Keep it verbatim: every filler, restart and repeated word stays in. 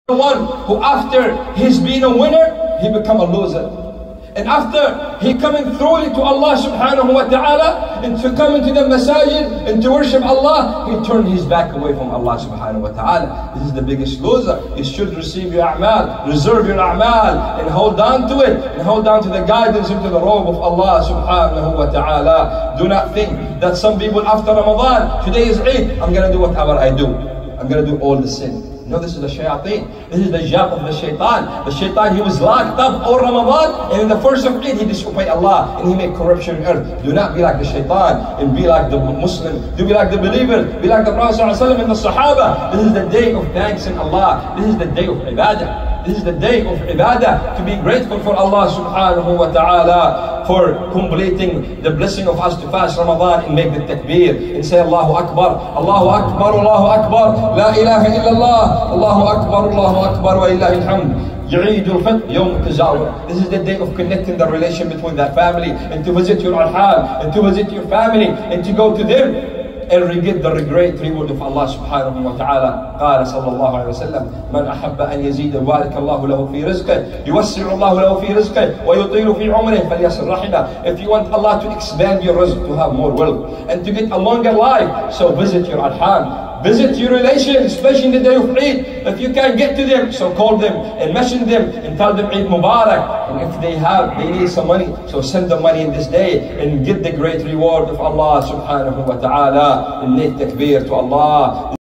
The one who after he's been a winner, he become a loser. And after he coming thoroughly to Allah subhanahu wa ta'ala, and to come into the masajid and to worship Allah, he turned his back away from Allah subhanahu wa ta'ala. This is the biggest loser. You should receive your a'mal, reserve your a'mal, and hold on to it, and hold on to the guidance into the robe of Allah subhanahu wa ta'ala. Do not think that some people after Ramadan, today is Eid, I'm going to do whatever I do. I'm going to do all the sin. No, this is the shayateen. This is the job of the shaitan. The shaitan, he was locked up all Ramadan, and in the first of Eid, he disobeyed Allah, and he made corruption on earth. Do not be like the shaitan, and be like the Muslim. Do be like the believer. Be like the Prophet ﷺ and the Sahaba. This is the day of thanks in Allah. This is the day of ibadah. This is the day of ibadah, to be grateful for Allah subhanahu wa ta'ala for completing the blessing of us to fast Ramadan and make the takbir and say Allahu Akbar, Allahu Akbar, Allahu Akbar, La ilaha illallah, Allahu Akbar, Allahu Akbar, wa ilahi alhamd. Eid al-Fitr, Yawm al-Tazawwur. This is the day of connecting the relation between that family, and to visit your arham, and to visit your family, and to go to them and get the great reward of Allah subhanahu wa ta'ala. قال صلى الله عليه وسلم من أحب أن يزيد وبارك الله له في رزقه يوسع الله له في رزقه ويطيل في عمره فليصل رحمه. If you want Allah to expand your rizq, to have more wealth, and to get a longer life, so visit your arham, visit your relations, especially in the day of Eid. If you can't get to them, so call them and mention them and tell them Eid Mubarak. And if they have, they need some money, so send them money in this day and get the great reward of Allah subhanahu wa ta'ala, and make takbir to Allah.